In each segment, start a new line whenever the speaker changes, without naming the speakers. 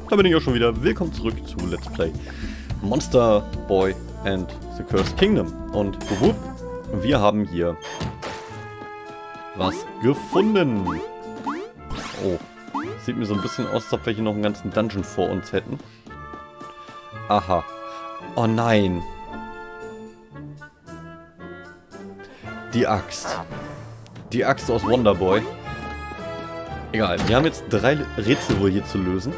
da bin ich auch schon wieder. Willkommen zurück zu Let's Play Monster Boy and the Cursed Kingdom. Und wupp, wir haben hier was gefunden. Oh, sieht mir so ein bisschen aus, als ob wir hier noch einen ganzen Dungeon vor uns hätten. Aha. Oh nein. Die Axt. Die Axt aus Wonderboy. Egal, wir haben jetzt 3 Rätsel wohl hier zu lösen.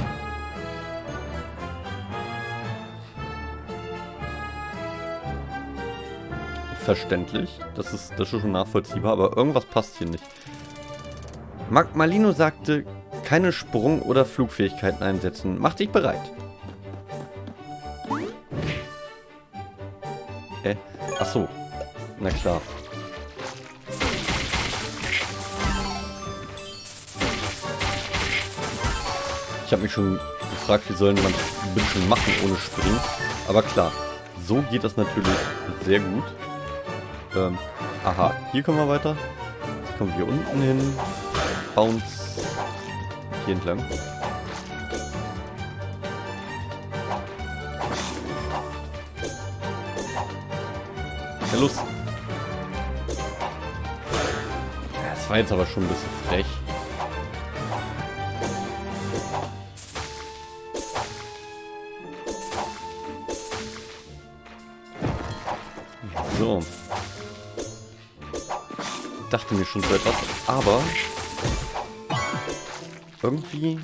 Verständlich. Das ist schon nachvollziehbar, aber irgendwas passt hier nicht. Malino sagte, keine Sprung- oder Flugfähigkeiten einsetzen. Mach dich bereit. Ach so. Na klar. Ich habe mich schon gefragt, wie soll man das ein bisschen machen ohne Springen. Aber klar, so geht das natürlich sehr gut. Aha, hier kommen wir weiter. Jetzt kommen wir unten hin. Bounce. Hier entlang. Ja, los. Das war jetzt aber schon ein bisschen frech. So. Ich dachte mir schon so etwas, aber irgendwie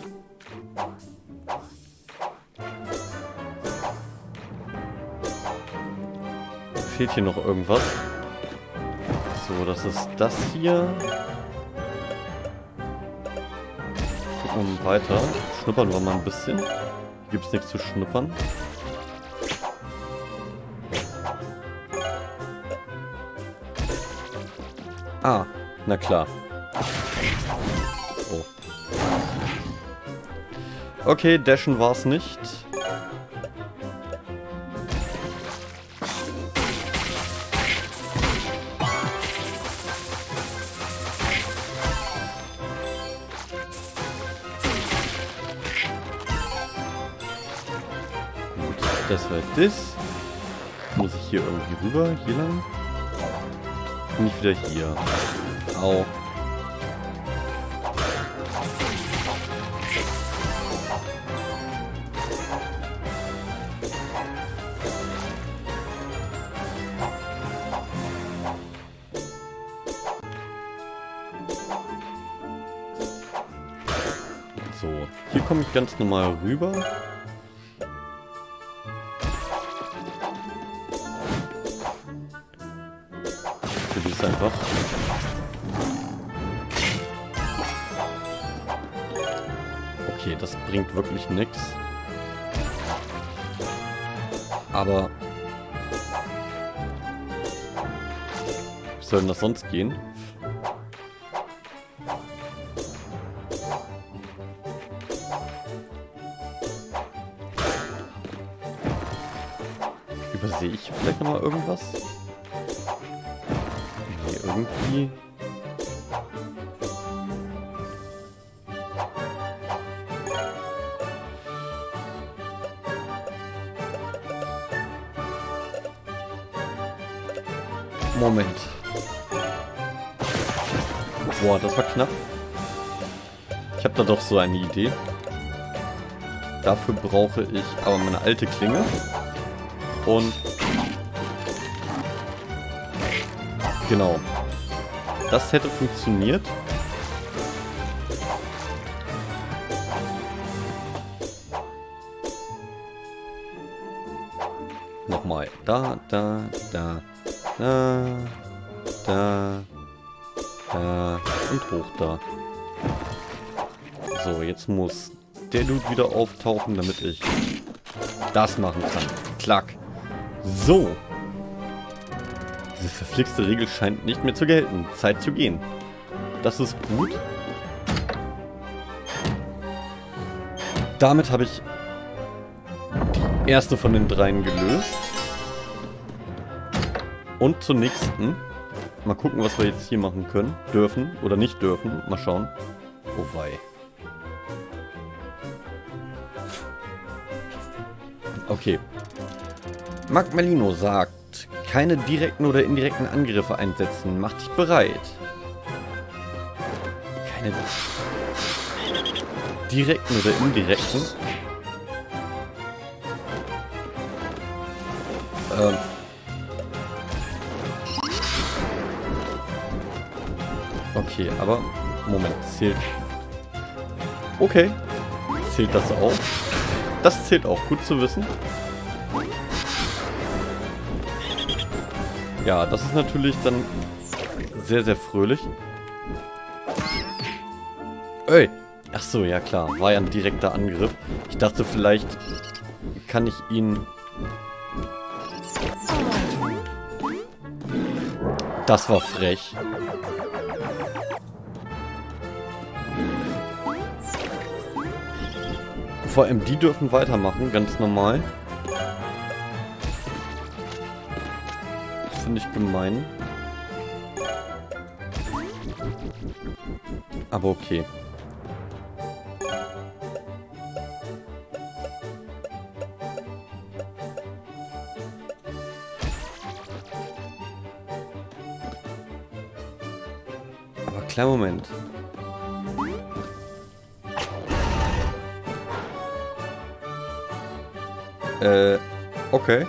fehlt hier noch irgendwas. So, das ist das hier. Gucken wir weiter. Schnuppern wir mal ein bisschen. Hier gibt es nichts zu schnuppern. Ah, na klar. Oh. Okay, dashen war es nicht. Gut, das war das. Muss ich hier irgendwie rüber? Hier lang? Nicht wieder hier. Au. So, hier komme ich ganz normal rüber. Einfach. Okay, das bringt wirklich nichts. Aber wie soll denn das sonst gehen? Übersehe ich vielleicht noch mal irgendwas? Irgendwie. Moment. Boah, das war knapp. Ich habe da doch so eine Idee. Dafür brauche ich aber meine alte Klinge. Und genau. Das hätte funktioniert. Nochmal. Da und hoch da. So, jetzt muss der Dude wieder auftauchen, damit ich das machen kann. Klack. So. Diese verflixte Regel scheint nicht mehr zu gelten. Zeit zu gehen. Das ist gut. Damit habe ich die erste von den 3 gelöst. Und zur nächsten. Mal gucken, was wir jetzt hier machen können. Dürfen oder nicht dürfen. Mal schauen. Oh wei. Okay. Marc Merlino sagt, keine direkten oder indirekten Angriffe einsetzen. Mach dich bereit. Keine direkten oder indirekten. Okay, aber Moment, zählt. Okay, zählt das auch? Das zählt auch, gut zu wissen. Ja, das ist natürlich dann sehr, sehr fröhlich. Ey! Ach so, ja klar, war ja ein direkter Angriff. Ich dachte, vielleicht kann ich ihn... Das war frech. Vor allem die dürfen weitermachen, ganz normal. Finde ich gemein. Aber okay. Aber kleinen Moment. Okay.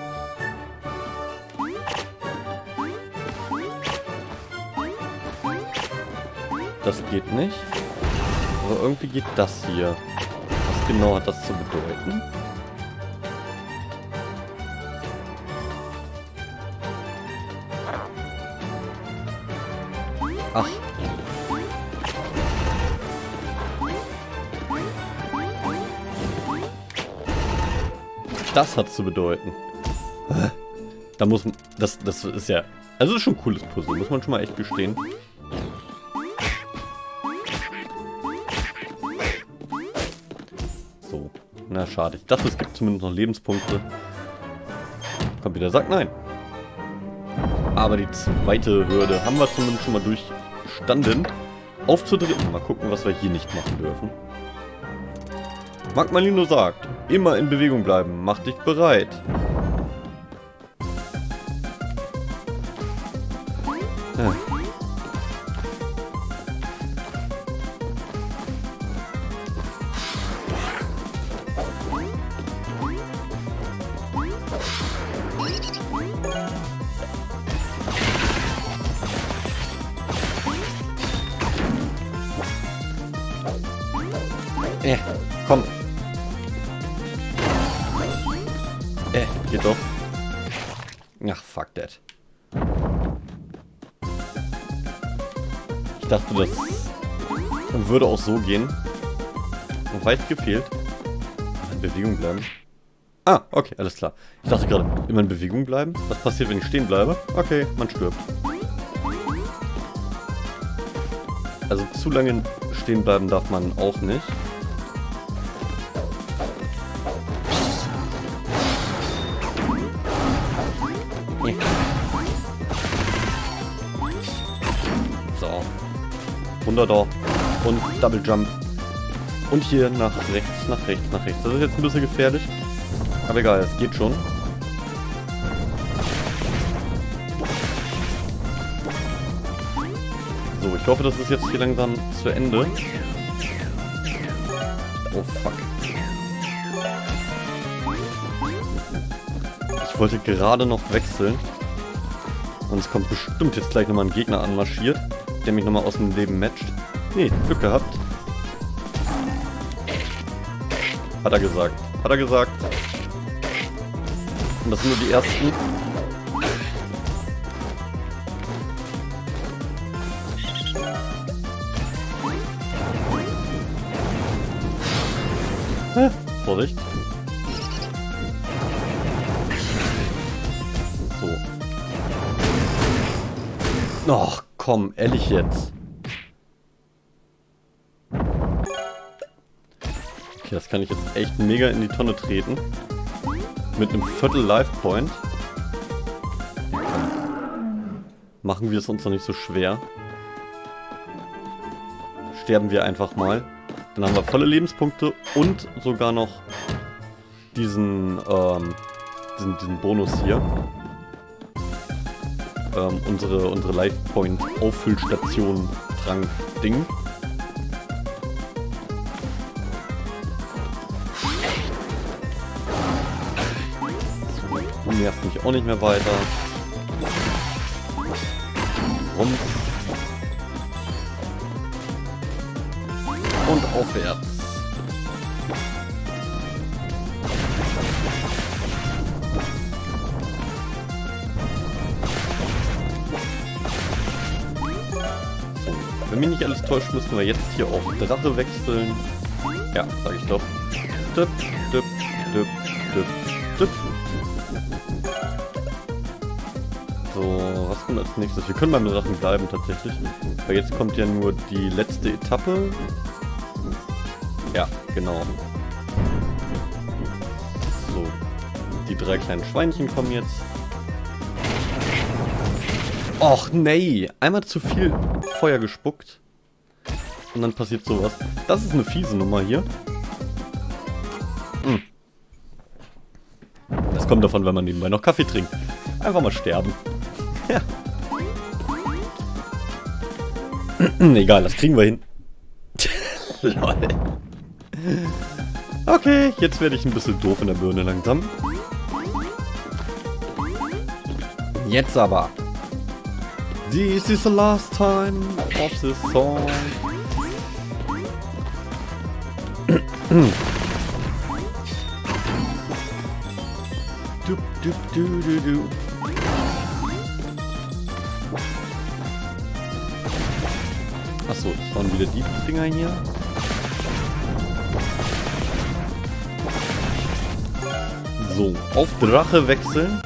Das geht nicht. Aber irgendwie geht das hier. Was genau hat das zu bedeuten? Ach. Das hat zu bedeuten. Da muss man... Das ist ja... Also das ist schon ein cooles Puzzle, muss man schon mal echt gestehen. So. Na, schade. Ich dachte, es gibt zumindest noch Lebenspunkte. Kommt wieder, sagt nein. Aber die zweite Hürde haben wir zumindest schon mal durchstanden. Auf zur dritten. Mal gucken, was wir hier nicht machen dürfen. Marc Merlino sagt, immer in Bewegung bleiben, mach dich bereit. Komm. Geht doch. Ach, fuck that. Ich dachte, das würde auch so gehen. Noch weit gefehlt. In Bewegung bleiben. Ah, okay, alles klar. Ich dachte gerade, immer in Bewegung bleiben? Was passiert, wenn ich stehen bleibe? Okay, man stirbt. Also zu lange stehen bleiben darf man auch nicht. So. 100er. Und Double Jump. Und hier nach rechts, nach rechts, nach rechts. Das ist jetzt ein bisschen gefährlich. Aber egal, es geht schon. So, ich hoffe, das ist jetzt hier langsam zu Ende. Oh, fuck. Ich wollte gerade noch wechseln. Und es kommt bestimmt jetzt gleich nochmal ein Gegner anmarschiert, der mich nochmal aus dem Leben matcht. Nee, Glück gehabt. Hat er gesagt. Hat er gesagt. Und das sind nur die ersten. Vorsicht. So. Ach, komm, ehrlich jetzt. Okay, das kann ich jetzt echt mega in die Tonne treten. Mit einem Viertel Life Point. Machen wir es uns noch nicht so schwer. Sterben wir einfach mal. Dann haben wir volle Lebenspunkte und sogar noch diesen Bonus hier. Unsere Life Point Auffüllstation Trank Ding. So, du nervst mich auch nicht mehr weiter. Rum. Und aufwärts. Wenn mich nicht alles täuscht, müssen wir jetzt hier auf Drache wechseln. Ja, sag ich doch. Düpp, düpp, düpp, düpp, düpp. So, was kommt als nächstes? Wir können beim Drachen bleiben tatsächlich. Weil jetzt kommt ja nur die letzte Etappe. Ja, genau. So, die 3 kleinen Schweinchen kommen jetzt. Och nee, einmal zu viel Feuer gespuckt. Und dann passiert sowas. Das ist eine fiese Nummer hier. Das kommt davon, wenn man nebenbei noch Kaffee trinkt. Einfach mal sterben. Ja. Egal, das kriegen wir hin. Lol. Okay, jetzt werde ich ein bisschen doof in der Birne langsam. Jetzt aber. This is the last time of this song. Du, du, du, du, du. Achso, das waren wieder die Dinger hier. So, auf Drache wechseln.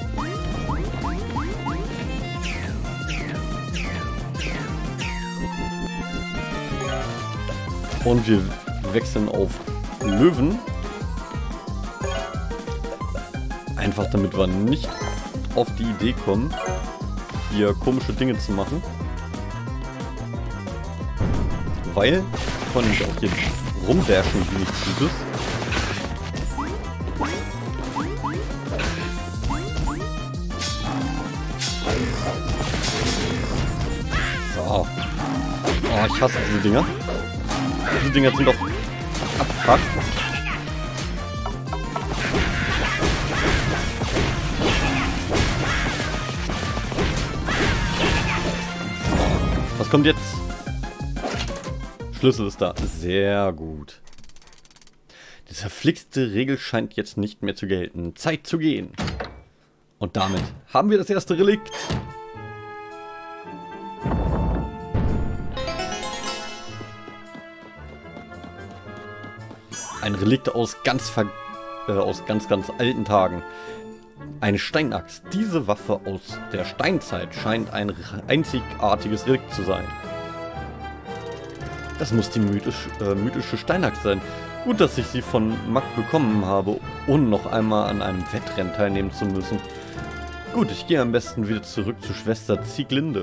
Und wir wechseln auf Löwen. Einfach damit wir nicht auf die Idee kommen, hier komische Dinge zu machen. Weil ich kann nämlich auch hier rumdashen, wie nichts Gutes. So. Oh, ich hasse diese Dinger. Diese Dinger sind doch abfuck. Was kommt jetzt? Schlüssel ist da. Sehr gut. Die verflixte Regel scheint jetzt nicht mehr zu gelten. Zeit zu gehen. Und damit haben wir das erste Relikt. Ein Relikt aus ganz alten Tagen. Eine Steinaxt. Diese Waffe aus der Steinzeit scheint ein einzigartiges Relikt zu sein. Das muss die mythische Steinaxt sein. Gut, dass ich sie von Mack bekommen habe, ohne noch einmal an einem Wettrennen teilnehmen zu müssen. Gut, ich gehe am besten wieder zurück zu Schwester Zieglinde.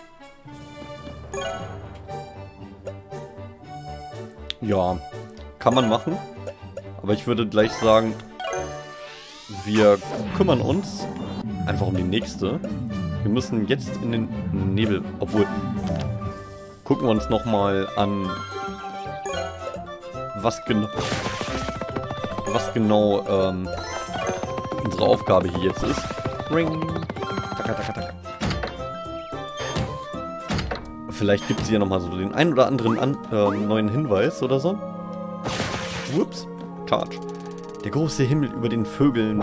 Ja, kann man machen. Aber ich würde gleich sagen, wir kümmern uns einfach um die nächste. Wir müssen jetzt in den Nebel, obwohl, gucken wir uns nochmal an, was genau unsere Aufgabe hier jetzt ist. Ring. Taka, taka, taka. Vielleicht gibt es hier nochmal so den ein oder anderen neuen Hinweis oder so. Ups. Charge. Der große Himmel über den Vögel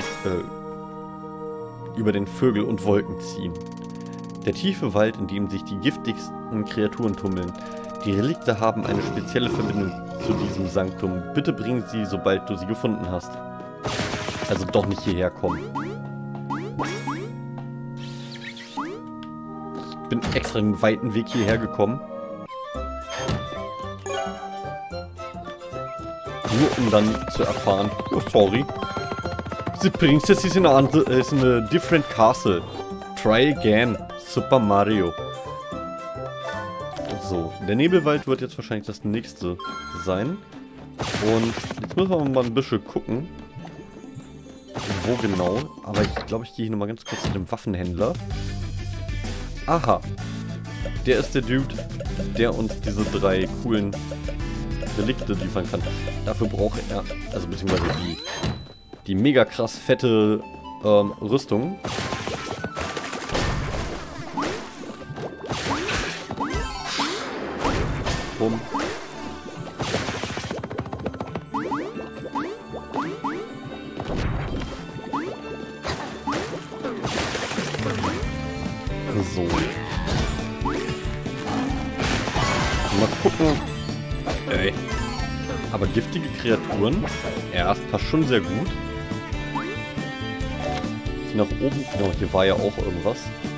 und Wolken ziehen. Der tiefe Wald, in dem sich die giftigsten Kreaturen tummeln. Die Relikte haben eine spezielle Verbindung zu diesem Sanktum. Bitte bring sie, sobald du sie gefunden hast. Also doch nicht hierher kommen. Ich bin extra einen weiten Weg hierher gekommen. Nur um dann zu erfahren, oh sorry, the princess is in a different castle. Try again, Super Mario. So, der Nebelwald wird jetzt wahrscheinlich das nächste sein. Und jetzt müssen wir mal ein bisschen gucken, wo genau. Aber ich glaube, ich gehe hier nochmal ganz kurz zu dem Waffenhändler. Aha. Der ist der Dude, der uns diese 3 coolen Relikte liefern kann. Dafür braucht er, also beziehungsweise die mega krass fette Rüstung. Bumm. So. Mal gucken. Ey. Aber giftige Kreaturen. Ja, das passt schon sehr gut. Hier nach oben. Genau, hier war ja auch irgendwas.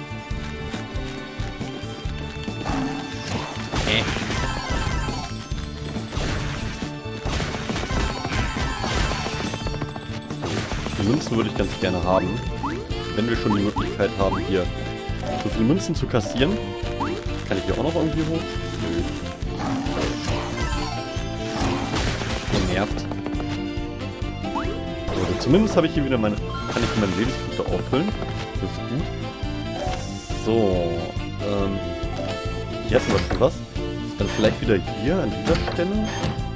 Die Münzen würde ich ganz gerne haben. Wenn wir schon die Möglichkeit haben, hier so viele Münzen zu kassieren. Kann ich hier auch noch irgendwie hoch? Nö. Nervt. Also zumindest habe ich hier wieder kann ich meine Lebenspunkte auffüllen. Das ist gut. So, hier hatten wir schon was. Dann vielleicht wieder hier an dieser Stelle.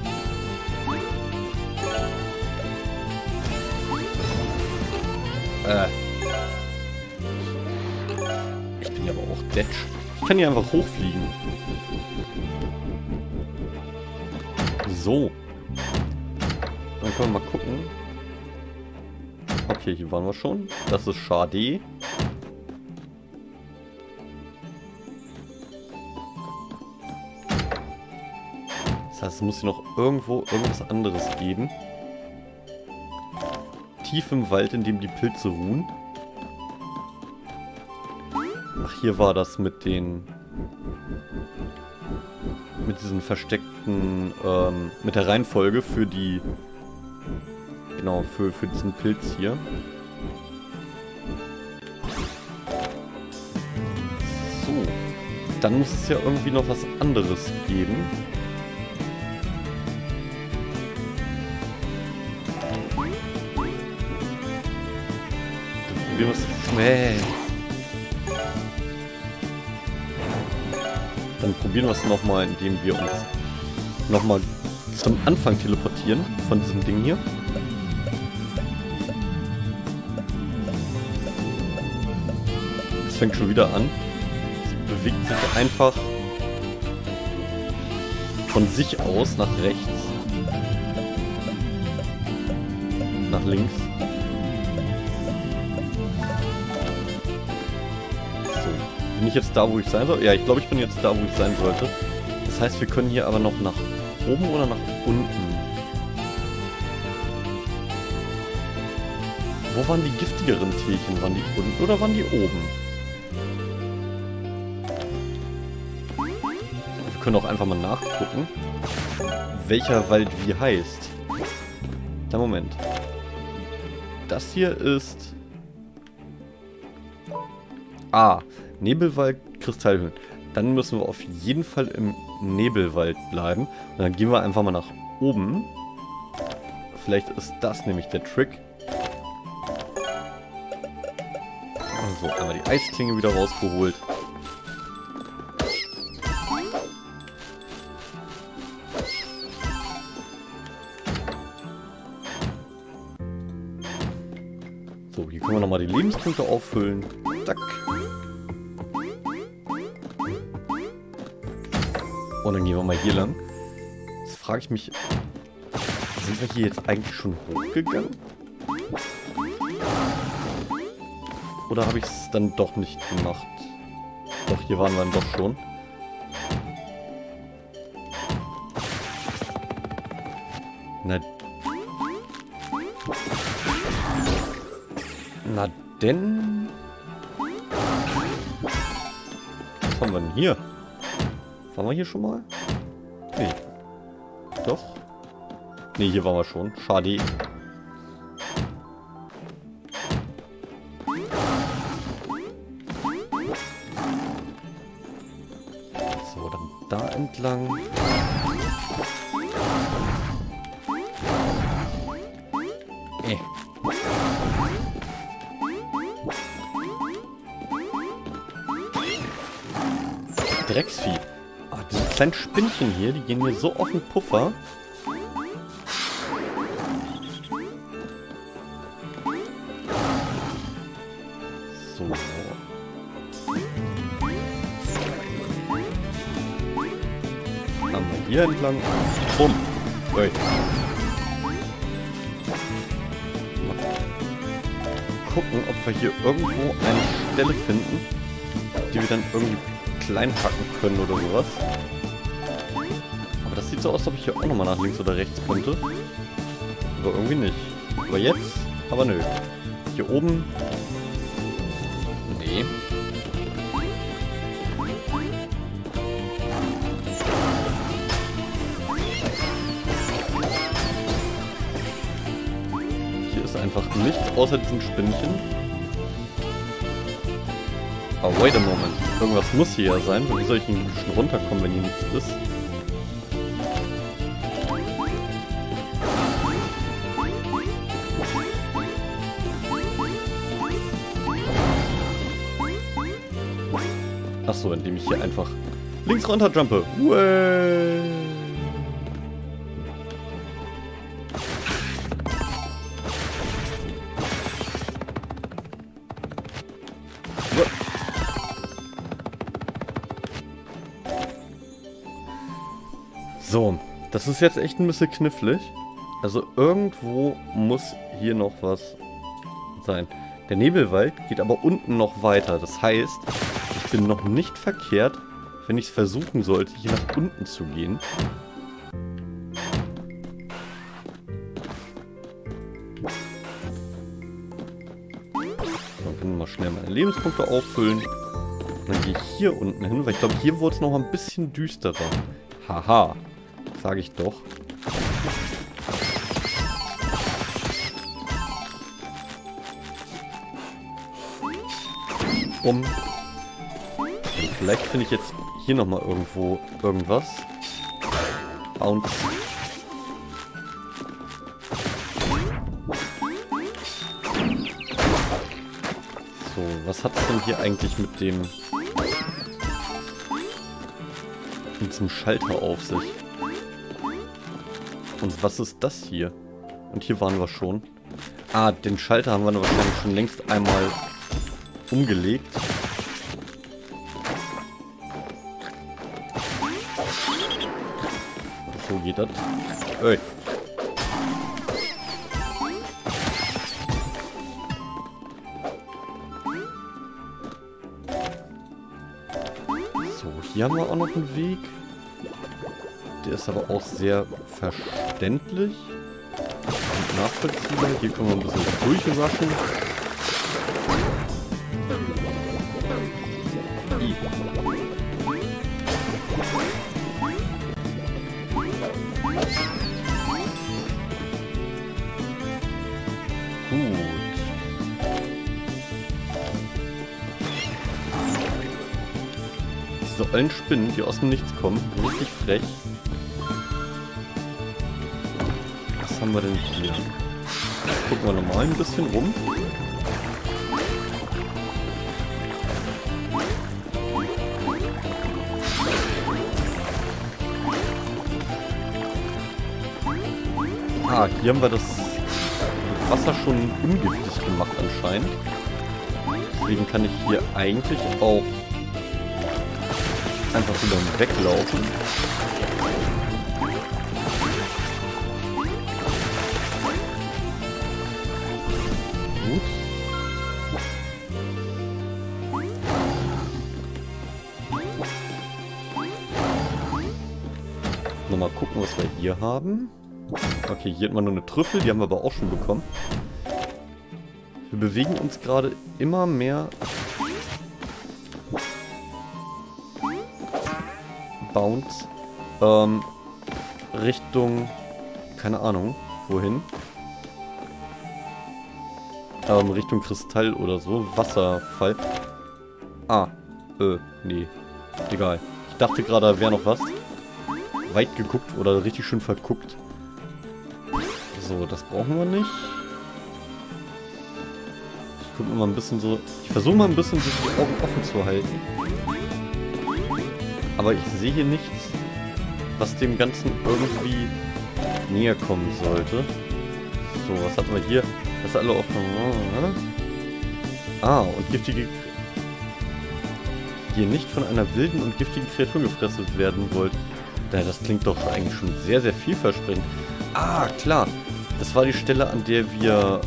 Ich bin ja aber auch Detsch. Ich kann hier einfach hochfliegen. So. Dann können wir mal gucken. Okay, hier waren wir schon. Das ist schade. Das heißt, es muss hier noch irgendwo irgendwas anderes geben. Tief im Wald, in dem die Pilze ruhen. Ach, hier war das mit den... mit diesen versteckten... mit der Reihenfolge für die... Genau, für diesen Pilz hier. So. Dann muss es ja irgendwie noch was anderes geben. Wir müssen... Dann probieren wir es nochmal, indem wir uns nochmal zum Anfang teleportieren von diesem Ding hier. Es fängt schon wieder an. Es bewegt sich einfach von sich aus nach rechts. Nach links. Bin ich jetzt da, wo ich sein soll? Ja, ich glaube, ich bin jetzt da, wo ich sein sollte. Das heißt, wir können hier aber noch nach oben oder nach unten. Wo waren die giftigeren Tierchen? Waren die unten oder waren die oben? Wir können auch einfach mal nachgucken, welcher Wald wie heißt. Na, Moment. Das hier ist... Ah, Nebelwald, Kristallhöhlen. Dann müssen wir auf jeden Fall im Nebelwald bleiben. Und dann gehen wir einfach mal nach oben. Vielleicht ist das nämlich der Trick. So, einmal die Eisklinge wieder rausgeholt. So, hier können wir nochmal die Lebenspunkte auffüllen. Zack. Und dann gehen wir mal hier lang. Jetzt frage ich mich, sind wir hier jetzt eigentlich schon hochgegangen? Oder habe ich es dann doch nicht gemacht? Doch, hier waren wir dann doch schon. Na denn... Was haben wir denn hier? Waren wir hier schon mal? Nee. Doch? Nee, hier waren wir schon. Schade. So, dann da entlang. Drecksvieh. Ah, diese kleinen Spinnchen hier, die gehen mir so auf den Puffer. So. Haben wir hier entlang. Bumm. Ui. Gucken, ob wir hier irgendwo eine Stelle finden, die wir dann irgendwie klein hacken können oder sowas. Aber das sieht so aus, als ob ich hier auch nochmal nach links oder rechts könnte. Aber irgendwie nicht. Aber jetzt? Aber nö. Hier oben... Nee. Einfach nichts außer diesen Spinnchen. Aber wait a moment. Irgendwas muss hier ja sein. Wie soll ich ein bisschen runterkommen, wenn hier nichts ist? Achso, indem ich hier einfach links runter jumpe. Uäh. So, das ist jetzt echt ein bisschen knifflig. Also irgendwo muss hier noch was sein. Der Nebelwald geht aber unten noch weiter. Das heißt, ich bin noch nicht verkehrt, wenn ich es versuchen sollte, hier nach unten zu gehen. Dann können wir mal schnell meine Lebenspunkte auffüllen. Und dann gehe ich hier unten hin, weil ich glaube, hier wurde es noch ein bisschen düsterer. Haha. Sage ich doch. Und vielleicht finde ich jetzt hier nochmal irgendwo irgendwas. Bounce. So, was hat es denn hier eigentlich mit dem... mit diesem Schalter auf sich? Und was ist das hier? Und hier waren wir schon. Ah, den Schalter haben wir wahrscheinlich schon längst einmal umgelegt. So geht das. Ey. So, hier haben wir auch noch einen Weg. Der ist aber auch sehr verständlich und nachvollziehbar. Hier können wir ein bisschen durchrushen. Gut. Diese ollen Spinnen, die aus dem Nichts kommen, richtig frech. Was haben wir denn hier? Gucken wir nochmal ein bisschen rum. Ah, hier haben wir das Wasser schon ungiftig gemacht anscheinend. Deswegen kann ich hier eigentlich auch einfach wieder weglaufen. Gut. Nochmal gucken, was wir hier haben. Okay, hier hat man nur eine Trüffel, die haben wir aber auch schon bekommen. Wir bewegen uns gerade immer mehr Bounce Richtung, keine Ahnung, wohin. Richtung Kristall oder so, Wasserfall. Ah, nee, egal. Ich dachte gerade, da wäre noch was. Weit geguckt oder richtig schön verguckt. So, das brauchen wir nicht. Ich gucke mal ein bisschen so. Ich versuche mal ein bisschen so die Augen offen zu halten. Aber ich sehe hier nichts, was dem Ganzen irgendwie näher kommen sollte. So, was hatten wir hier? Das ist alle offen. Ah, und giftige... Ihr nicht von einer wilden und giftigen Kreatur gefressen werden wollt. Ja, das klingt doch eigentlich schon sehr, sehr vielversprechend. Ah, klar. Das war die Stelle, an der wir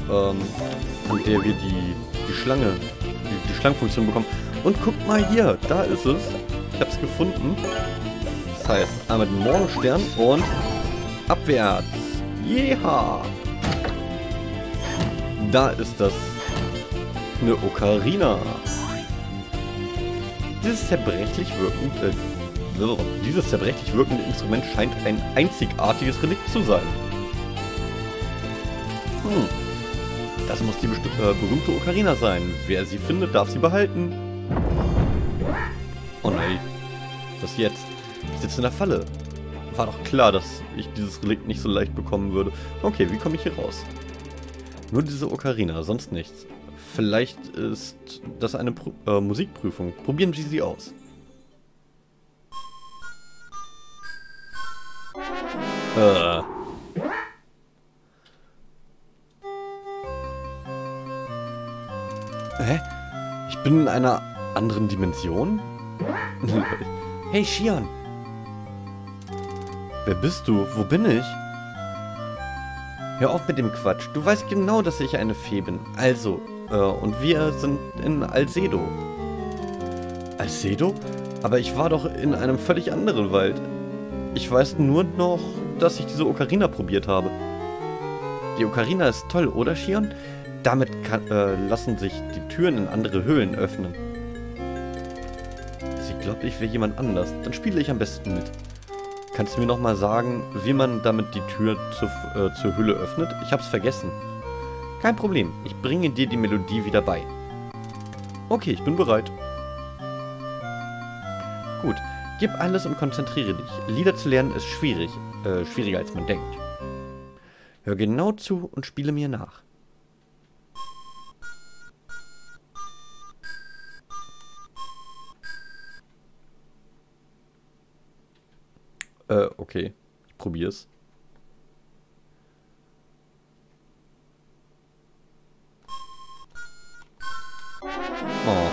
die Schlange, die Schlangenfunktion bekommen. Und guckt mal hier, da ist es. Ich habe es gefunden. Das heißt, einmal den Morgenstern und abwärts. Jeha! Da ist das. Eine Ocarina. Dieses zerbrechlich wirkende Instrument scheint ein einzigartiges Relikt zu sein. Das muss die berühmte Ocarina sein. Wer sie findet, darf sie behalten. Oh nein. Was jetzt? Ich sitze in der Falle. War doch klar, dass ich dieses Relikt nicht so leicht bekommen würde. Okay, wie komme ich hier raus? Nur diese Ocarina, sonst nichts. Vielleicht ist das eine Musikprüfung. Probieren Sie sie aus. Hä? Ich bin in einer anderen Dimension? Hey, Shion! Wer bist du? Wo bin ich? Hör auf mit dem Quatsch. Du weißt genau, dass ich eine Fee bin. Also, und wir sind in Alcedo. Alcedo? Aber ich war doch in einem völlig anderen Wald. Ich weiß nur noch, dass ich diese Ocarina probiert habe. Die Ocarina ist toll, oder Shion? Damit lassen sich die Türen in andere Höhlen öffnen. Sie glaubt, ich wäre jemand anders. Dann spiele ich am besten mit. Kannst du mir nochmal sagen, wie man damit die Tür zur Höhle öffnet? Ich hab's vergessen. Kein Problem, ich bringe dir die Melodie wieder bei. Okay, ich bin bereit. Gut, gib alles und konzentriere dich. Lieder zu lernen ist schwierig. Schwieriger als man denkt. Hör genau zu und spiele mir nach. Okay. Ich probier's. Oh.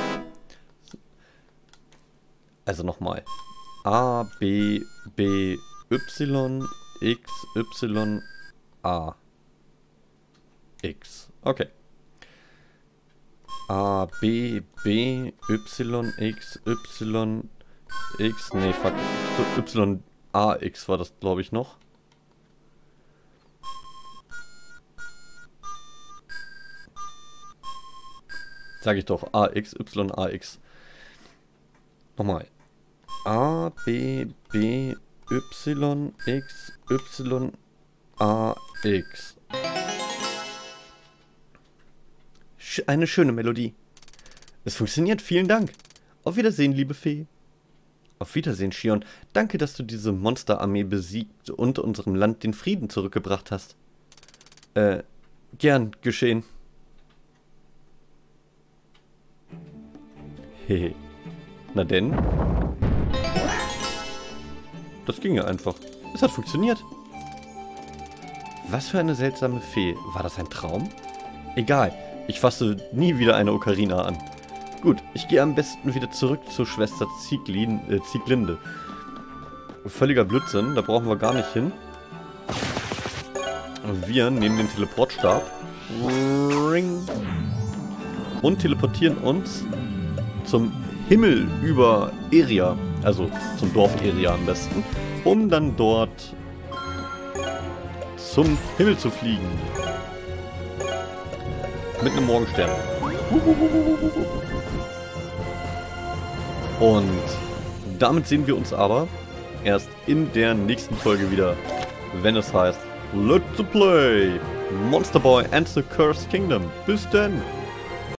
Also nochmal. A, B, B, Y, X, Y, A. X. Okay. A, B, B, Y, X, Y, X. Nee, fuck. Y, A, X war das, glaube ich, noch. Sag ich doch. A, X, Y, A, X. Nochmal. A, B, B, Y, X, Y, A, X. Eine schöne Melodie. Es funktioniert, vielen Dank. Auf Wiedersehen, liebe Fee. Auf Wiedersehen, Shion. Danke, dass du diese Monsterarmee besiegt und unserem Land den Frieden zurückgebracht hast. Gern geschehen. Hehe. Na denn? Das ging ja einfach. Es hat funktioniert. Was für eine seltsame Fee. War das ein Traum? Egal. Ich fasse nie wieder eine Ocarina an. Gut, ich gehe am besten wieder zurück zur Schwester Zieglinde. Völliger Blödsinn, da brauchen wir gar nicht hin. Wir nehmen den Teleportstab und teleportieren uns zum Himmel über Eria, also zum Dorf Eria am besten, um dann dort zum Himmel zu fliegen. Mit einem Morgenstern. Und damit sehen wir uns aber erst in der nächsten Folge wieder, wenn es heißt Let's Play Monster Boy and the Cursed Kingdom. Bis dann!